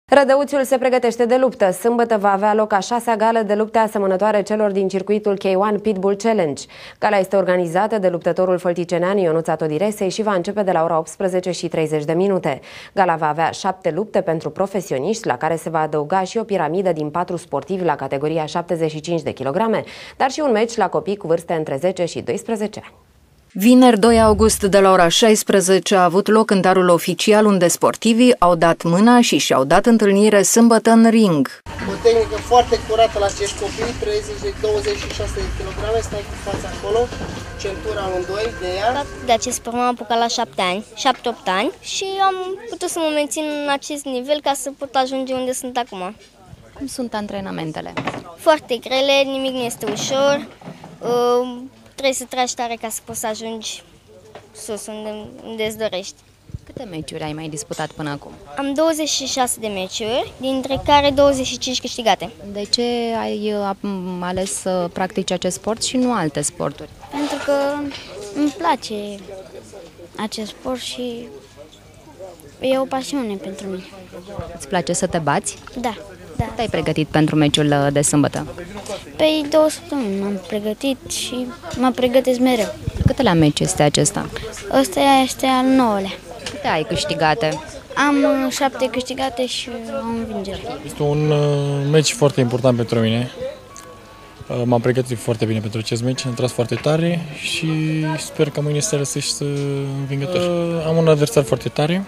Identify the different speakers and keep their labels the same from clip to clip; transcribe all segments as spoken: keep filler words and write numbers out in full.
Speaker 1: Rădăuțiul se pregătește de luptă. Sâmbătă va avea loc a șasea gală de lupte asemănătoare celor din circuitul K unu Pitbull Challenge. Gala este organizată de luptătorul fălticenean Ionuț Atodiresei și va începe de la ora optsprezece și treizeci de minute. Gala va avea șapte lupte pentru profesioniști, la care se va adăuga și o piramidă din patru sportivi la categoria șaptezeci și cinci de kilograme, dar și un meci la copii cu vârste între zece și doisprezece ani.
Speaker 2: Vineri, doi august, de la ora șaisprezece, a avut loc cântarul oficial, unde sportivii au dat mâna și și-au dat întâlnire sâmbătă în ring.
Speaker 3: O tehnică foarte curată la acești copii, treizeci, douăzeci și șase de kilograme, stai cu fața acolo, centura amândoi de ea.
Speaker 4: De acest sport m-am apucat la șapte ani, șapte opt ani și am putut să mă mențin în acest nivel ca să pot ajunge unde sunt acum.
Speaker 2: Cum sunt antrenamentele?
Speaker 4: Foarte grele, nimic nu este ușor. Uh, Trebuie să tragi tare ca să poți să ajungi sus, unde, unde îți dorești.
Speaker 2: Câte meciuri ai mai disputat până acum?
Speaker 4: Am douăzeci și șase de meciuri, dintre care douăzeci și cinci câștigate.
Speaker 2: De ce ai ales să practici acest sport și nu alte sporturi?
Speaker 4: Pentru că îmi place acest sport și e o pasiune pentru mine.
Speaker 2: Îți place să te bați?
Speaker 4: Da. Da.
Speaker 2: Cât ai pregătit pentru meciul de sâmbătă?
Speaker 4: Pe două săptămâni m-am pregătit și mă pregătesc mereu.
Speaker 2: Câtelea meci este acesta?
Speaker 4: Ăsta este al nouălea.
Speaker 2: Câte ai câștigate?
Speaker 4: Am șapte câștigate și o învingere.
Speaker 5: Este un meci foarte important pentru mine. M-am pregătit foarte bine pentru acest meci, am tras foarte tare și sper că mâine seară să ieși învingător. Am un adversar foarte tare.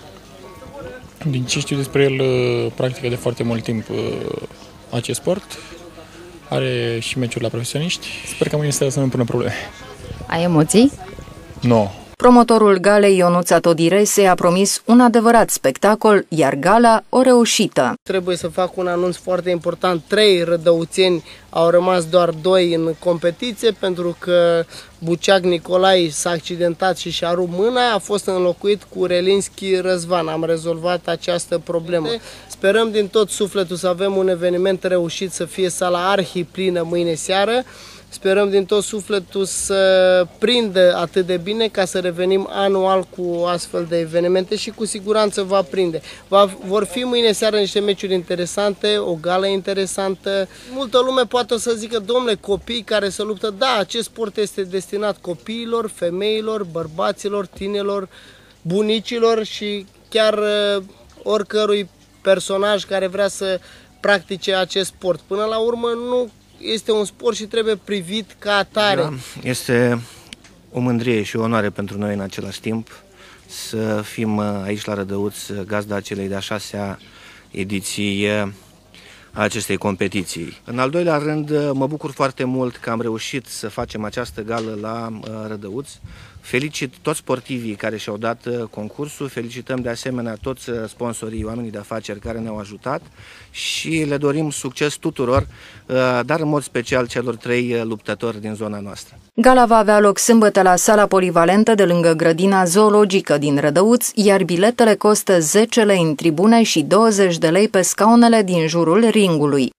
Speaker 5: Din ce știu despre el, practică de foarte mult timp acest sport. Are și meciuri la profesioniști. Sper că mâine seara să nu pună probleme.
Speaker 2: Ai emoții?
Speaker 5: Nu. No.
Speaker 2: Promotorul galei Ionuț Atodiresei a promis un adevărat spectacol, iar gala o reușită.
Speaker 3: Trebuie să fac un anunț foarte important. Trei rădăuțeni, au rămas doar doi în competiție, pentru că Buceac Nicolae s-a accidentat și și-a rupt mâna, a fost înlocuit cu Relinski Răzvan. Am rezolvat această problemă. Sperăm din tot sufletul să avem un eveniment reușit, să fie sala arhi plină mâine seară. Sperăm din tot sufletul să prindă atât de bine ca să revenim anual cu astfel de evenimente și cu siguranță va prinde. Va, vor fi mâine seară niște meciuri interesante, o gală interesantă. Multă lume poate o să zică, domnule, copii care se luptă, da, acest sport este destinat copiilor, femeilor, bărbaților, tinerilor, bunicilor și chiar uh, oricărui personaj care vrea să practice acest sport. Până la urmă, nu este un sport și trebuie privit ca atare.
Speaker 6: Este o mândrie și o onoare pentru noi în același timp să fim aici la Rădăuț, gazda celei de-a șasea ediții a acestei competiții. În al doilea rând, mă bucur foarte mult că am reușit să facem această gală la Rădăuț. Felicit toți sportivii care și-au dat concursul, felicităm de asemenea toți sponsorii, oamenii de afaceri care ne-au ajutat și le dorim succes tuturor, dar în mod special celor trei luptători din zona noastră.
Speaker 2: Gala va avea loc sâmbătă la sala polivalentă de lângă grădina zoologică din Rădăuț, iar biletele costă zece lei în tribune și douăzeci de lei pe scaunele din jurul ringului.